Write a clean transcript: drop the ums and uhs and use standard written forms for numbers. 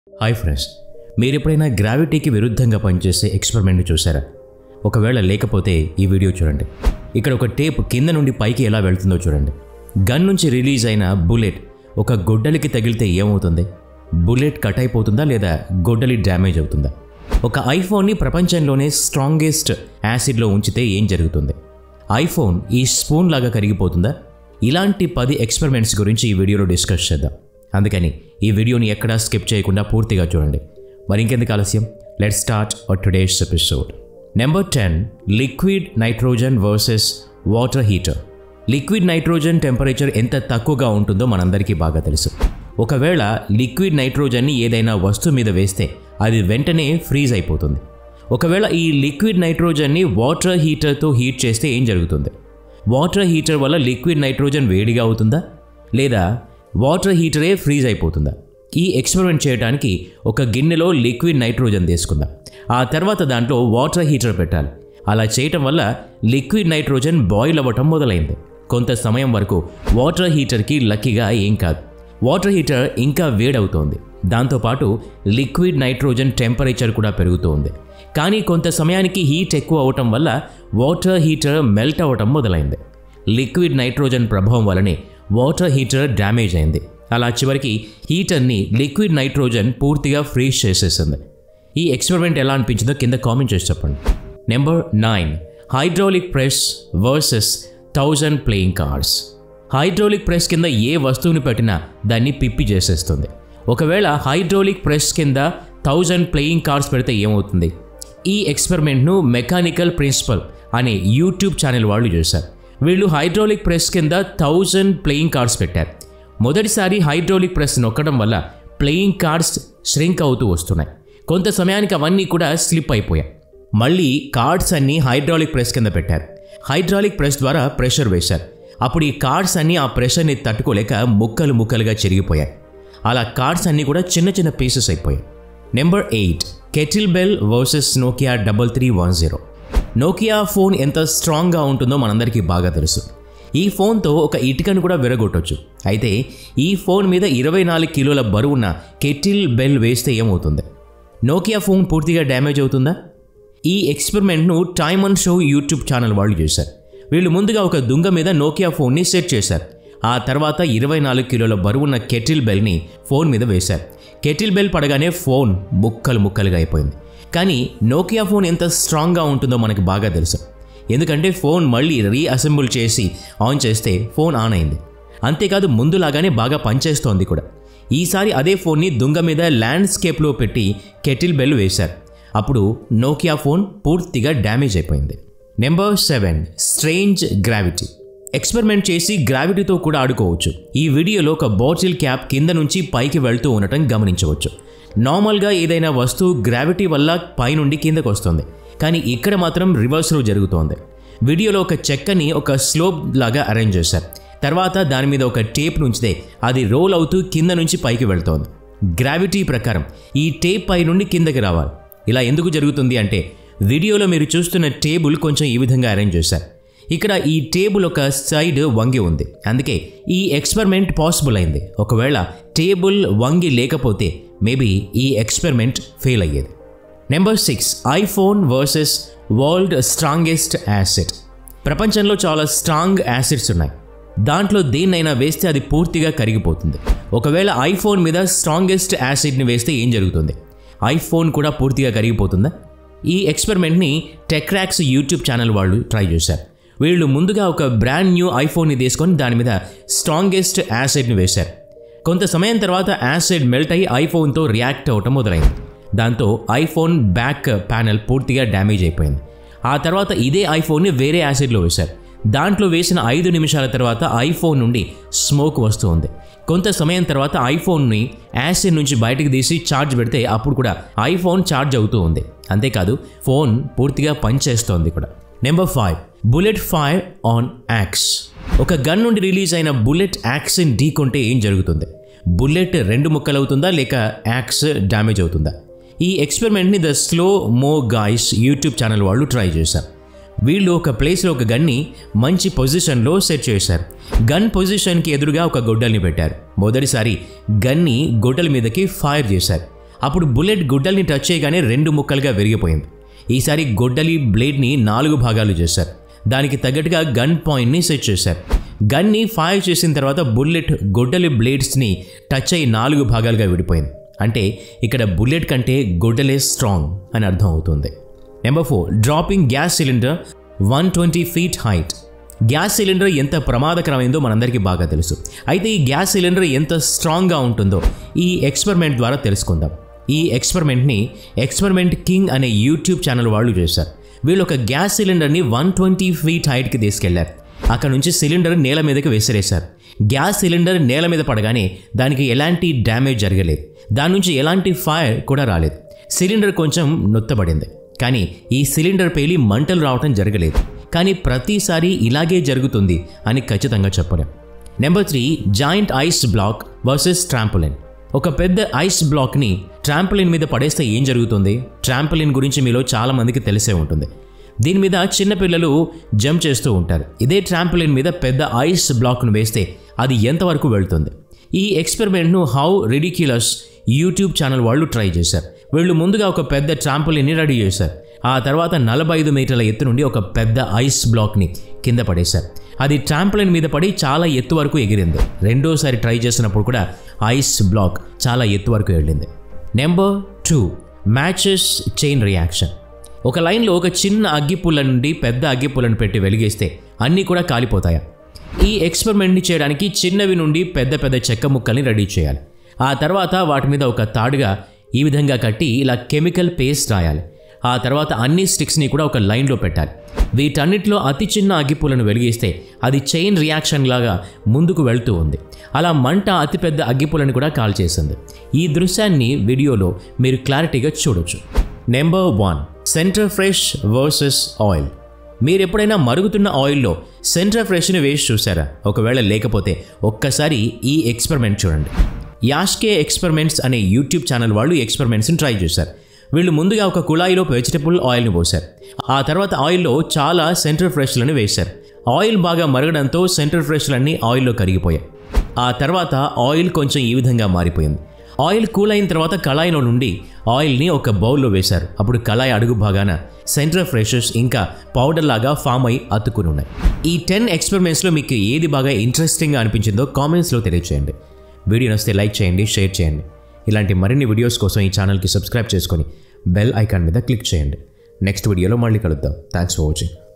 Hi friends, మీరు ఎప్పుడైనా గ్రావిటీకి విరుద్ధంగా పనిచేసే ఎక్స్పెరిమెంట్ చూసారా? ఒకవేళ లేకపోతే ఈ వీడియో చూడండి. ఇక్కడ ఒక టేప్ కింద నుండి పైకి ఎలా వెళ్తుందో చూడండి. గన్ నుంచి రిలీజ్ అయిన బుల్లెట్ ఒక గొడ్డలికి తగిలితే ఏమవుతుంది? బుల్లెట్ కట్ అయిపోతుందా లేదా గొడ్డలి డ్యామేజ్ అవుతుందా? ఒక ఐఫోన్ని ప్రపంచంలోనే స్ట్రాంగెస్ట్ యాసిడ్లో ఉంచితే ఏం జరుగుతుంది? ఐఫోన్ ఈ స్పూన్ లాగా కరిగిపోతుందా? ఇలాంటి 10 ఎక్స్పెరిమెంట్స్ గురించి ఈ వీడియోలో డిస్కస్ చేద్దాం. అందుకని ఈ వీడియోని ఎక్కడా స్కిప్ చేయకుండా పూర్తిగా చూడండి. మరి ఇంకెందుకు ఆలస్యం, let's start today's episode. Number 10, liquid nitrogen versus water heater. Liquid nitrogen temperature ఎంత తక్కువగా ఉంటుందో మనందరికీ బాగా తెలుసు. ఒకవేళ లిక్విడ్ నైట్రోజన్ని ఏదైనా వస్తువు మీద వేస్తే అది వెంటనే ఫ్రీజ్ అయిపోతుంది. ఒకవేళ ఈ లిక్విడ్ నైట్రోజన్ని వాటర్ హీటర్తో హీట్ చేస్తే ఏం జరుగుతుంది? వాటర్ హీటర్ వల్ల లిక్విడ్ నైట్రోజన్ వేడిగా అవుతుందా లేదా వాటర్ హీటరే ఫ్రీజ్ అయిపోతుందా? ఈ ఎక్స్పెరిమెంట్ చేయడానికి ఒక గిన్నెలో లిక్విడ్ నైట్రోజన్ తీసుకుందాం. ఆ తర్వాత దాంట్లో వాటర్ హీటర్ పెట్టాలి. అలా చేయటం వల్ల లిక్విడ్ నైట్రోజన్ బాయిల్ అవ్వటం మొదలైంది. కొంత సమయం వరకు వాటర్ హీటర్కి లక్కీగా ఏం కాదు. వాటర్ హీటర్ ఇంకా వేడవుతోంది. దాంతోపాటు లిక్విడ్ నైట్రోజన్ టెంపరేచర్ కూడా పెరుగుతోంది. కానీ కొంత సమయానికి హీట్ ఎక్కువ అవటం వల్ల వాటర్ హీటర్ మెల్ట్ అవ్వటం మొదలైంది. లిక్విడ్ నైట్రోజన్ ప్రభావం వల్లనే వాటర్ హీటర్ డ్యామేజ్ అయింది. అలా చివరికి హీటర్ని లిక్విడ్ నైట్రోజన్ పూర్తిగా ఫ్రీజ్ చేసేసింది. ఈ ఎక్స్పెరిమెంట్ ఎలా అనిపించిందో కింద కామెంట్ చేసి చెప్పండి. Number 9, hydraulic press versus 1000 playing cards. Hydraulic press కింద ఏ వస్తువుని పెట్టినా దాన్ని పిప్పి చేసేస్తుంది. ఒకవేళ హైడ్రాలిక్ ప్రెస్ కింద 1000 ప్లేయింగ్ కార్డ్స్ పెడితే ఏమవుతుంది? ఈ ఎక్స్పెరిమెంట్ను మెకానికల్ ప్రిన్సిపల్ అనే యూట్యూబ్ ఛానల్ వాళ్ళు చేశారు. వీళ్ళు హైడ్రాలిక్ ప్రెస్ కింద 1000 ప్లేయింగ్ కార్డ్స్ పెట్టారు. మొదటిసారి హైడ్రాలిక్ ప్రెస్ నొక్కడం వల్ల ప్లేయింగ్ కార్డ్స్ ష్రింక్ అవుతూ వస్తున్నాయి. కొంత సమయానికి అవన్నీ కూడా స్లిప్ అయిపోయాయి. మళ్ళీ కార్డ్స్ అన్నీ హైడ్రాలిక్ ప్రెస్ కింద పెట్టారు. హైడ్రాలిక్ ప్రెస్ ద్వారా ప్రెషర్ వేశారు. అప్పుడు ఈ కార్డ్స్ అన్నీ ఆ ప్రెషర్ని తట్టుకోలేక ముక్కలు ముక్కలుగా చిరిగిపోయాయి. అలా కార్డ్స్ అన్నీ కూడా చిన్న చిన్న పీసెస్ అయిపోయాయి. Number 8, kettle bell versus Nokia 3310. Nokia phone ఎంత స్ట్రాంగ్గా ఉంటుందో మనందరికీ బాగా తెలుసు. ఈ ఫోన్తో ఒక ఇటుకను కూడా విరగొట్టొచ్చు. అయితే ఈ ఫోన్ మీద 24 కిలోల బరువున్న కెటిల్ బెల్ వేస్తే ఏమవుతుంది? నోకియా ఫోన్ పూర్తిగా డ్యామేజ్ అవుతుందా? ఈ ఎక్స్పెరిమెంట్ను Time and Show YouTube channel వాళ్ళు చేశారు. వీళ్ళు ముందుగా ఒక దుంగ మీద నోకియా ఫోన్ని సెట్ చేశారు. ఆ తర్వాత 24 కిలోల బరువున్న కెటిల్ బెల్ని ఫోన్ మీద వేశారు. కెటిల్ బెల్ పడగానే ఫోన్ ముక్కలు ముక్కలుగా అయిపోయింది. కానీ నోకియా ఫోన్ ఎంత స్ట్రాంగ్గా ఉంటుందో మనకు బాగా తెలుసు. ఎందుకంటే ఫోన్ మళ్ళీ రీఅసెంబుల్ చేసి ఆన్ చేస్తే ఫోన్ ఆన్ అయింది. అంతేకాదు ముందులాగానే బాగా పనిచేస్తోంది కూడా. ఈసారి అదే ఫోన్ని దుంగ మీద ల్యాండ్స్కేప్లో పెట్టి కెటిల్ బెల్ వేశారు. అప్పుడు నోకియా ఫోన్ పూర్తిగా డ్యామేజ్ అయిపోయింది. Number 7, strange gravity. ఎక్స్పెరిమెంట్ చేసి గ్రావిటీతో కూడా ఆడుకోవచ్చు. ఈ వీడియోలో ఒక బాటిల్ క్యాప్ కింద నుంచి పైకి వెళ్తూ ఉండటం గమనించవచ్చు. నార్మల్గా ఏదైనా వస్తువు గ్రావిటీ వల్ల పైనుండి కిందకు వస్తుంది. కానీ ఇక్కడ మాత్రం రివర్స్లో జరుగుతోంది. వీడియోలో ఒక చెక్కని ఒక స్లోప్ లాగా అరేంజ్ చేశారు. తర్వాత దాని మీద ఒక టేప్ నుంచితే అది రోల్ అవుతూ కింద నుంచి పైకి వెళ్తోంది. గ్రావిటీ ప్రకారం ఈ టేప్ పై నుండి కిందకి రావాలి. ఇలా ఎందుకు జరుగుతుంది అంటే వీడియోలో మీరు చూస్తున్న టేబుల్ కొంచెం ఈ విధంగా అరేంజ్ చేశారు. ఇక్కడ ఈ టేబుల్ ఒక సైడ్ వంగి ఉంది. అందుకే ఈ ఎక్స్పెరిమెంట్ పాసిబుల్ అయింది. ఒకవేళ టేబుల్ వంగి లేకపోతే మేబీ ఈ ఎక్స్పెరిమెంట్ ఫెయిల్ అయ్యేది. Number 6, iPhone versus world strongest acid. ప్రపంచంలో చాలా స్ట్రాంగ్ యాసిడ్స్ ఉన్నాయి. దాంట్లో దేన్నైనా వేస్తే అది పూర్తిగా కరిగిపోతుంది. ఒకవేళ ఐఫోన్ మీద స్ట్రాంగెస్ట్ యాసిడ్ని వేస్తే ఏం జరుగుతుంది? ఐఫోన్ కూడా పూర్తిగా కరిగిపోతుందా? ఈ ఎక్స్పెరిమెంట్ని టెక్రాక్స్ యూట్యూబ్ ఛానల్ వాళ్ళు ట్రై చేశారు. వీళ్ళు ముందుగా ఒక బ్రాండ్ న్యూ ఐఫోన్ని తీసుకొని దాని మీద స్ట్రాంగెస్ట్ యాసిడ్ని వేశారు. కొంత సమయం తర్వాత యాసిడ్ మెల్ట్ అయ్యి ఐఫోన్తో రియాక్ట్ అవ్వటం మొదలైంది. దాంతో ఐఫోన్ బ్యాక్ ప్యానెల్ పూర్తిగా డ్యామేజ్ అయిపోయింది. ఆ తర్వాత ఇదే ఐఫోన్ని వేరే యాసిడ్లో వేశారు. దాంట్లో వేసిన 5 నిమిషాల తర్వాత ఐఫోన్ నుండి స్మోక్ వస్తూ ఉంది. కొంత సమయం తర్వాత ఐఫోన్ని యాసిడ్ నుంచి బయటకు తీసి ఛార్జ్ పెడితే అప్పుడు కూడా ఐఫోన్ ఛార్జ్ అవుతూ ఉంది. అంతేకాదు ఫోన్ పూర్తిగా పనిచేస్తోంది కూడా. Number 5, bullet fire on axe. ఒక గన్ నుండి రిలీజ్ అయిన బుల్లెట్ యాక్స్ని ఢీకొంటే ఏం జరుగుతుంది? బుల్లెట్ 2 ముక్కలవుతుందా లేక యాక్స్ డ్యామేజ్ అవుతుందా? ఈ ఎక్స్పెరిమెంట్ని The Slow Mo Guys YouTube channel వాళ్ళు ట్రై చేశారు. వీళ్ళు ఒక ప్లేస్లో ఒక గన్ని మంచి పొజిషన్లో సెట్ చేశారు. గన్ పొజిషన్కి ఎదురుగా ఒక గొడ్డల్ని పెట్టారు. మొదటిసారి గన్ని గొడ్డల మీదకి ఫైర్ చేశారు. అప్పుడు బుల్లెట్ గొడ్డలిని టచ్ చేయగానే 2 ముక్కలుగా విరిగిపోయింది. ఈసారి గొడ్డలి బ్లేడ్ని 4 భాగాలు చేశారు. దానికి తగ్గట్టుగా గన్ పాయింట్ని సెట్ చేశారు. గన్ని ఫైర్ చేసిన తర్వాత బుల్లెట్ గొడ్డలి బ్లేడ్స్ని టచ్ అయ్యి 4 భాగాలుగా విడిపోయింది. అంటే ఇక్కడ బుల్లెట్ కంటే గొడ్డలే స్ట్రాంగ్ అని అర్థం అవుతుంది. Number 4, dropping gas cylinder 120 feet height. Gas cylinder ఎంత ప్రమాదకరమైందో మనందరికీ బాగా తెలుసు. అయితే ఈ గ్యాస్ సిలిండర్ ఎంత స్ట్రాంగ్గా ఉంటుందో ఈ ఎక్స్పెరిమెంట్ ద్వారా తెలుసుకుందాం. ఈ ఎక్స్పెరిమెంట్ని ఎక్స్పెరిమెంట్ కింగ్ అనే యూట్యూబ్ ఛానల్ వాళ్ళు చేశారు. వీళ్ళు ఒక గ్యాస్ సిలిండర్ని 120 feet హైట్కి తీసుకెళ్లారు. అక్కడ నుంచి సిలిండర్ నేల మీదకి విసిరేశారు. గ్యాస్ సిలిండర్ నేల మీద పడగానే దానికి ఎలాంటి డ్యామేజ్ జరగలేదు. దాని నుంచి ఎలాంటి ఫైర్ కూడా రాలేదు. సిలిండర్ కొంచెం నొత్తబడింది, కానీ ఈ సిలిండర్ పేలి మంటలు రావటం జరగలేదు. కానీ ప్రతిసారి ఇలాగే జరుగుతుంది అని ఖచ్చితంగా చెప్పలేం. Number 3, giant ice block versus trampoline. ఒక పెద్ద ఐస్ బ్లాక్ని ట్రాంపోలిన్ మీద పడేస్తే ఏం జరుగుతుంది? ట్రాంపోలిన్ గురించి మీలో చాలామందికి తెలిసే ఉంటుంది. దీని మీద చిన్నపిల్లలు జంప్ చేస్తూ ఉంటారు. ఇదే ట్రాంపోలిన్ మీద పెద్ద ఐస్ బ్లాక్ను వేస్తే అది ఎంతవరకు వెళ్తుంది? ఈ ఎక్స్పెరిమెంట్ను హౌ రిడిక్యులస్ యూట్యూబ్ ఛానల్ వాళ్ళు ట్రై చేశారు. వీళ్ళు ముందుగా ఒక పెద్ద ట్రాంపోలిన్ని రెడీ చేశారు. ఆ తర్వాత 45 మీటర్ల ఎత్తు నుండి ఒక పెద్ద ఐస్ బ్లాక్ని కింద పడేశారు. అది ట్రాంపోలిన్ మీద పడి చాలా ఎత్తు వరకు ఎగిరింది. రెండోసారి ట్రై చేసినప్పుడు కూడా ఐస్ బ్లాక్ చాలా ఎత్తు వరకు వెళ్ళింది. Number 2, matches chain reaction. ఒక లైన్లో ఒక చిన్న అగ్గిపుల్ల నుండి పెద్ద అగ్గిపుల్లను పెట్టి వెలిగిస్తే అన్నీ కూడా కాలిపోతాయా? ఈ ఎక్స్పెరిమెంట్ని చేయడానికి చిన్నవి నుండి పెద్ద పెద్ద చెక్క ముక్కల్ని రెడీ చేయాలి. ఆ తర్వాత వాటి మీద ఒక తాడుగా ఈ విధంగా కట్టి ఇలా కెమికల్ పేస్ట్ రాయాలి. ఆ తర్వాత అన్ని స్టిక్స్ని కూడా ఒక లైన్లో పెట్టాలి. వీటన్నిటిలో అతి చిన్న అగ్గిపుల్లను వెలిగిస్తే అది చైన్ రియాక్షన్ లాగా ముందుకు వెళ్తూ ఉంది. అలా మంట అతిపెద్ద అగ్గిపుల్లను కూడా కాల్చేసింది. ఈ దృశ్యాన్ని వీడియోలో మీరు క్లారిటీగా చూడొచ్చు. Number 1, Center Fresh versus oil. మీరు ఎప్పుడైనా మరుగుతున్న ఆయిల్లో సెంటర్ ఫ్రెష్ని వేసి చూసారా? ఒకవేళ లేకపోతే ఒక్కసారి ఈ ఎక్స్పెరిమెంట్ చూడండి. యాష్కే ఎక్స్పెరిమెంట్స్ అనే యూట్యూబ్ ఛానల్ వాళ్ళు ఈ ఎక్స్పెరిమెంట్స్ని ట్రై చేశారు. వీళ్ళు ముందుగా ఒక కుళాయిలో వెజిటబుల్ ఆయిల్ని పోశారు. ఆ తర్వాత ఆయిల్లో చాలా సెంటర్ ఫ్రెష్లను వేశారు. ఆయిల్ బాగా మరగడంతో సెంటర్ ఫ్రెష్లన్నీ ఆయిల్లో కరిగిపోయాయి. ఆ తర్వాత ఆయిల్ కొంచెం ఈ విధంగా మారిపోయింది. ఆయిల్ కూల్ అయిన తర్వాత కళాయిలో నుండి ఆయిల్ని ఒక బౌల్లో వేశారు. అప్పుడు కళాయి అడుగు భాగాన సెంటర్ ఫ్రెషెస్ ఇంకా పౌడర్ లాగా ఫామ్ అయి అతుక్కుని ఉన్నాయి. ఈ 10 ఎక్స్పెరిమెంట్స్లో మీకు ఏది బాగా ఇంట్రెస్టింగ్గా అనిపించిందో కామెంట్స్లో తెలియచేయండి. వీడియో నచ్చితే లైక్ చేయండి, షేర్ చేయండి. ఇలాంటి మరిన్ని వీడియోస్ కోసం ఈ ఛానల్కి సబ్స్క్రైబ్ చేసుకొని బెల్ ఐకాన్ మీద క్లిక్ చేయండి. నెక్స్ట్ వీడియోలో మళ్ళీ కలుద్దాం. Thanks for watching.